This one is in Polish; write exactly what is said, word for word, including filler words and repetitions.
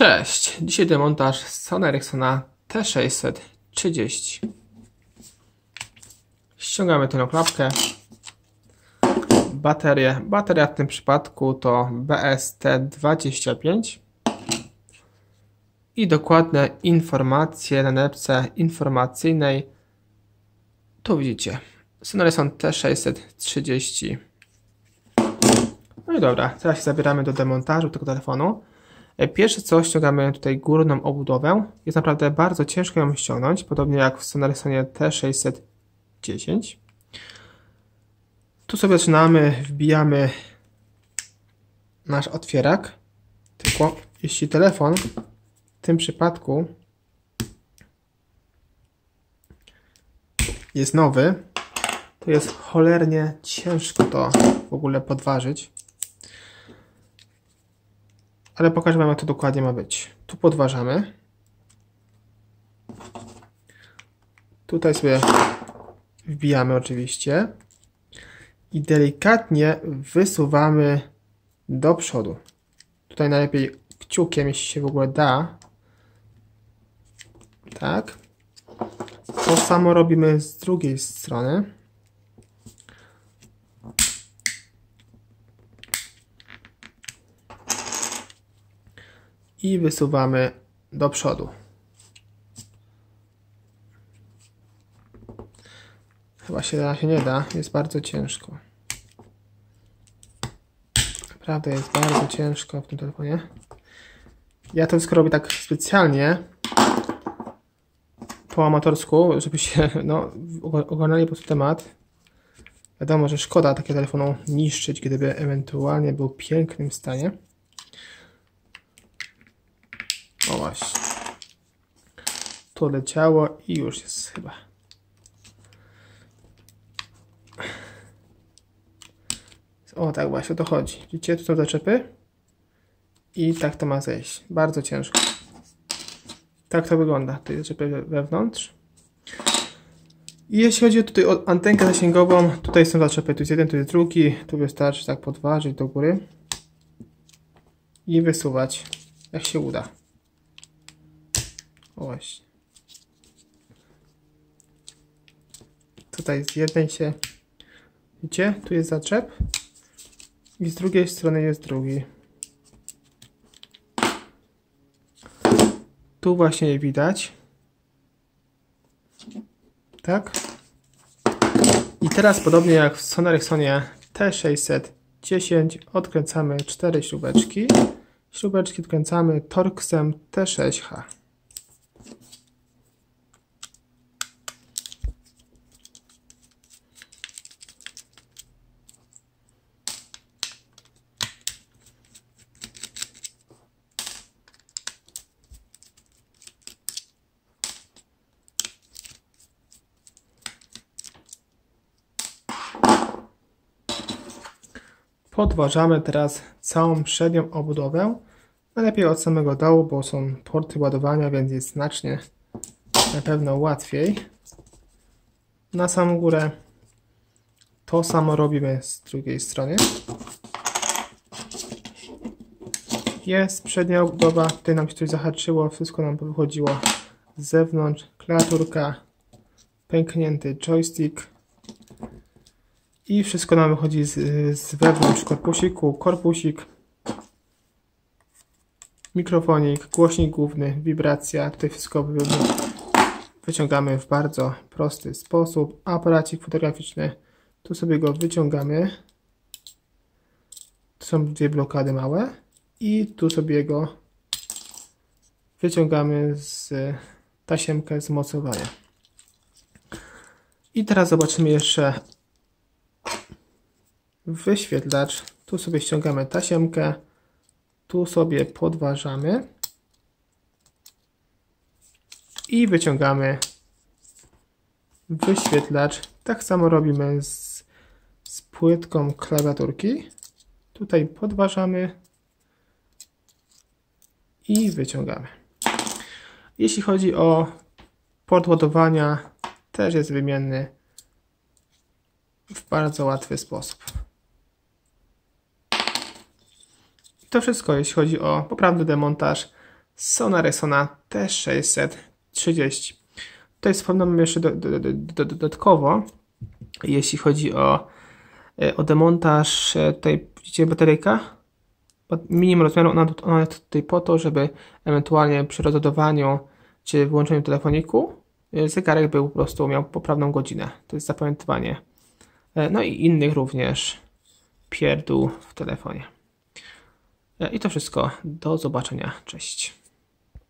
Cześć! Dzisiaj demontaż Sony Ericssona T sześćset trzydzieści. Ściągamy tę klapkę. Baterię. Bateria w tym przypadku to B S T dwadzieścia pięć. I dokładne informacje na nalepce informacyjnej. Tu widzicie. Sony Ericsson T sześćset trzydzieści. No i dobra, teraz się zabieramy do demontażu tego telefonu. Pierwsze co, ściągamy tutaj górną obudowę. Jest naprawdę bardzo ciężko ją ściągnąć, podobnie jak w Sony Ericssonie T sześćset dziesięć. Tu sobie zaczynamy, wbijamy nasz otwierak. Tylko jeśli telefon w tym przypadku jest nowy, to jest cholernie ciężko to w ogóle podważyć. Ale pokażę wam, jak to dokładnie ma być. Tu podważamy. Tutaj sobie wbijamy oczywiście. I delikatnie wysuwamy do przodu. Tutaj najlepiej kciukiem, jeśli się w ogóle da. Tak. To samo robimy z drugiej strony. I wysuwamy do przodu. Chyba się na razie nie da, jest bardzo ciężko. Naprawdę jest bardzo ciężko w tym telefonie. Ja to wszystko robię tak specjalnie, po amatorsku, żeby się no, ogarnęli po prostu temat. Wiadomo, że szkoda takiego telefonu niszczyć, gdyby ewentualnie był w pięknym stanie. O właśnie. To leciało i już jest chyba. O tak właśnie, o to chodzi. Widzicie, tu są zaczepy. I tak to ma zejść. Bardzo ciężko. Tak to wygląda. Tutaj zaczepy wewnątrz. I jeśli chodzi tutaj o antenkę zasięgową, tutaj są zaczepy. Tu jest jeden, tu jest drugi. Tu wystarczy tak podważyć do góry. I wysuwać, jak się uda. O właśnie. Tutaj z jednej się, widzicie, tu jest zaczep i z drugiej strony jest drugi. Tu właśnie je widać. Tak. I teraz podobnie jak w Sony Ericssonie T sześćset dziesięć odkręcamy cztery śrubeczki. Śrubeczki odkręcamy Torxem T sześć H. Podważamy teraz całą przednią obudowę. Najlepiej od samego dołu, bo są porty ładowania, więc jest znacznie na pewno łatwiej. Na samą górę to samo robimy z drugiej strony. Jest przednia obudowa, tutaj nam się coś zahaczyło, wszystko nam wychodziło z zewnątrz. Klawiaturka, pęknięty joystick. I wszystko nam wychodzi z, z wewnątrz korpusiku, korpusik, mikrofonik, głośnik główny, wibracja. Tutaj wszystko wy, wyciągamy w bardzo prosty sposób. Aparacik fotograficzny, tu sobie go wyciągamy. Tu są dwie blokady małe i tu sobie go wyciągamy z tasiemkę z mocowania. I teraz zobaczymy jeszcze wyświetlacz. Tu sobie ściągamy tasiemkę, tu sobie podważamy i wyciągamy wyświetlacz. Tak samo robimy z, z płytką klawiaturki. Tutaj podważamy i wyciągamy. Jeśli chodzi o port ładowania, też jest wymienny w bardzo łatwy sposób. To wszystko, jeśli chodzi o poprawny demontaż Sony Ericssona T sześćset trzydzieści. Tutaj wspomnę jeszcze do, do, do, do, dodatkowo, jeśli chodzi o, o demontaż, tutaj widzicie bateryjka, minimum rozmiaru, ona, ona jest tutaj po to, żeby ewentualnie przy rozładowaniu czy wyłączeniu telefoniku zegarek był po prostu miał poprawną godzinę. To jest zapamiętywanie. No i innych również pierdół w telefonie. I to wszystko. Do zobaczenia. Cześć.